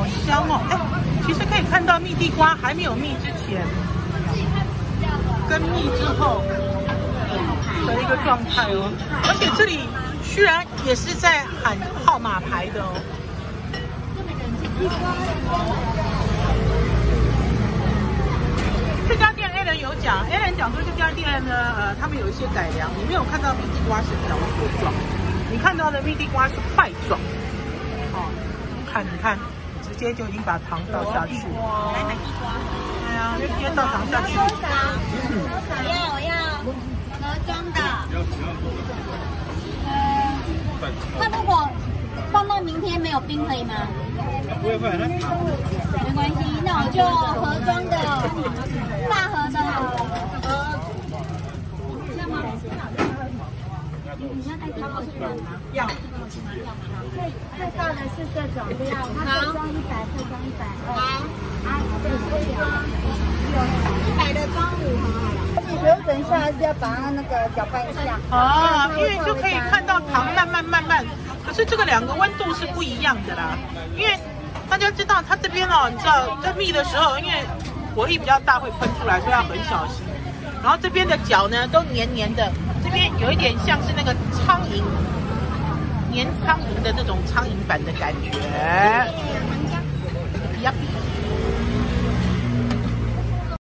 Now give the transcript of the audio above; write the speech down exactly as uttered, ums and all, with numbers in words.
好香哦！哎，其实可以看到蜜地瓜还没有蜜之前，跟蜜之后的一个状态哦。而且这里居然也是在喊号码牌的哦。这家店 A 人有讲 ，A 人讲说这家店呢，呃，他们有一些改良，你没有看到蜜地瓜是条索状，你看到的蜜地瓜是块状。哦，看，你看，直接就已经把糖倒下去。来买地瓜。对啊，就直接倒糖下去。 我要我要盒装的。呃，那如果放到明天没有冰可以吗？ 不会坏，那没关系，那我就盒装的，大盒的好了。要吗？你要带地瓜去吗？ 要。 最最大的是这种，不要，它特装一百，特装一百。好。啊，这个可以啊。一百的装五盒好了。你觉得等一下还是要把它那个搅拌一下。 啊，因为就可以看到糖慢慢慢慢，可是这个两个温度是不一样的啦，因为。大家知道它这边哦，你知道在蜜的时候，因为火力比较大会喷出来，所以要很小心。然后这边的角呢都黏黏的，这边有一点像是那个苍蝇粘苍蝇的那种苍蝇板的感觉。呀。